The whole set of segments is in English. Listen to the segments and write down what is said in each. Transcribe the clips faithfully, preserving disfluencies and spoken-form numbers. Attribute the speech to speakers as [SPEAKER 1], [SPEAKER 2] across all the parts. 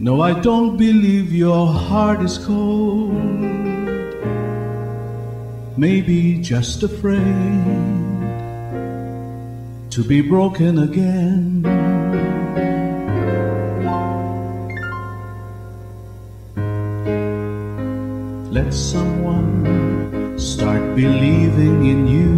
[SPEAKER 1] No, I don't believe your heart is cold. Maybe just afraid to be broken again. Let someone start believing in you.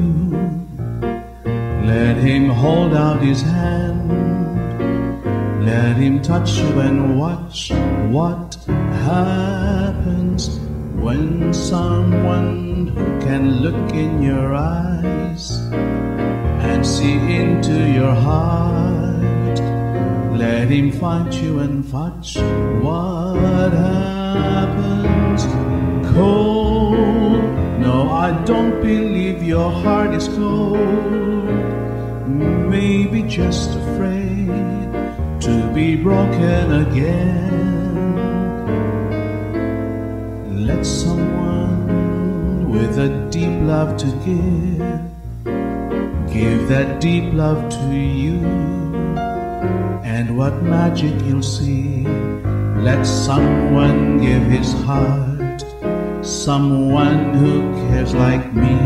[SPEAKER 1] Let him hold out his hand. Let him touch you and watch what happens when someone who can look in your eyes and see into your heart. Let him fight you and watch what happens. Cold, no, I don't believe your heart is cold. Maybe just afraid to be broken again. Let someone with a deep love to give, give that deep love to you, and what magic you'll see. Let someone give his heart, someone who cares like me.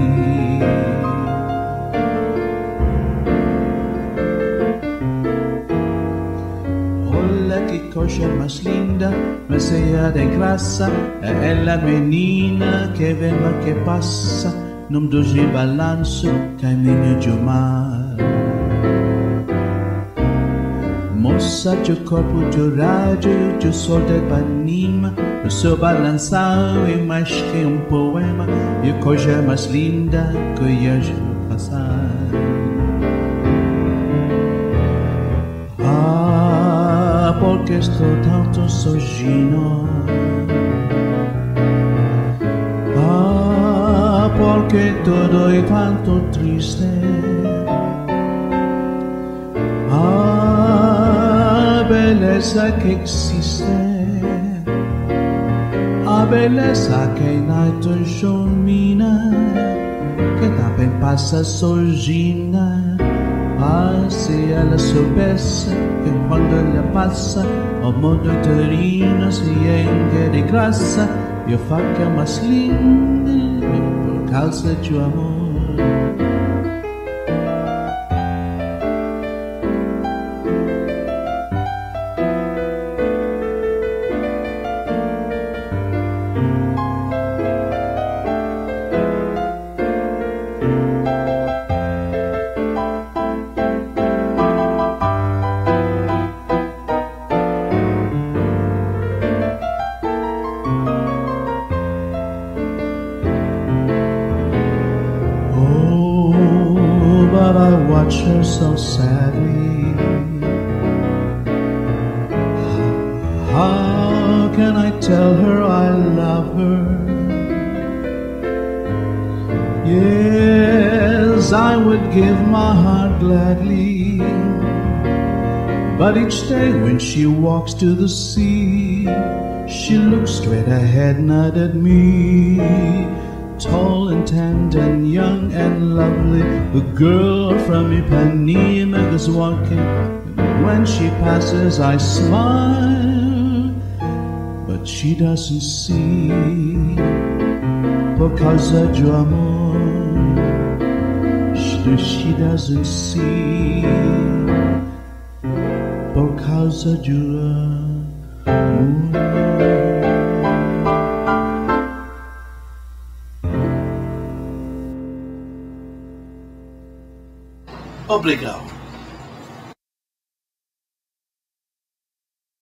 [SPEAKER 1] Que cosa más linda, más allá de grasa, è la menina che vema che passa, num doji balanço, caminho de mar. Moça de corpo de rádio, de sol de Ipanema, no seu balançar é mais que um poema, e coisa mais linda que eu já passar. Porque estou tanto sozinho. Ah, porque todo é tanto triste. Ah, beleza que existe. A beleza que não te domina, que também passa sozinha. Ah, se ela soubesse que quando ela passa o mundo inteiro se enche de graça, eu faço mais linda por causa do amor. But I watch her so sadly. How can I tell her I love her? Yes, I would give my heart gladly. But each day when she walks to the sea, she looks straight ahead, not at me. Tall and tanned and young and lovely, the girl from Ipanema is walking. And when she passes I smile, but she doesn't see. Por causa do amor, she, she doesn't see. Por causa do amor.
[SPEAKER 2] Obrigado.